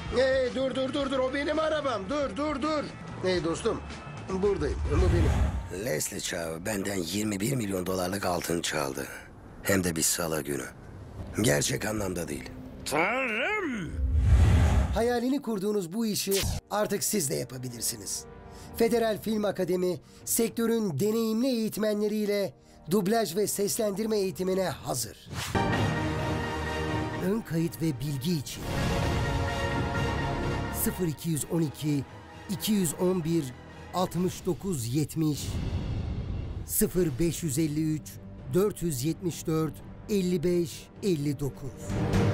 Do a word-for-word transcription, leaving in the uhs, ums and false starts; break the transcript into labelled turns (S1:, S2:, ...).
S1: Hey dur dur dur dur, o benim arabam. Dur dur dur. Hey dostum, buradayım. Bu benim.
S2: Leslie Chow benden yirmi bir milyon dolarlık altın çaldı. Hem de bir salı günü. Gerçek anlamda değil. Tanrım!
S3: Hayalini kurduğunuz bu işi artık siz de yapabilirsiniz. Federal Film Akademi, sektörün deneyimli eğitmenleriyle dublaj ve seslendirme eğitimine hazır. Ön kayıt ve bilgi için sıfır iki yüz on iki iki yüz on bir altmış dokuz yetmiş sıfır beş yüz elli üç dört yüz yetmiş dört elli beş elli dokuz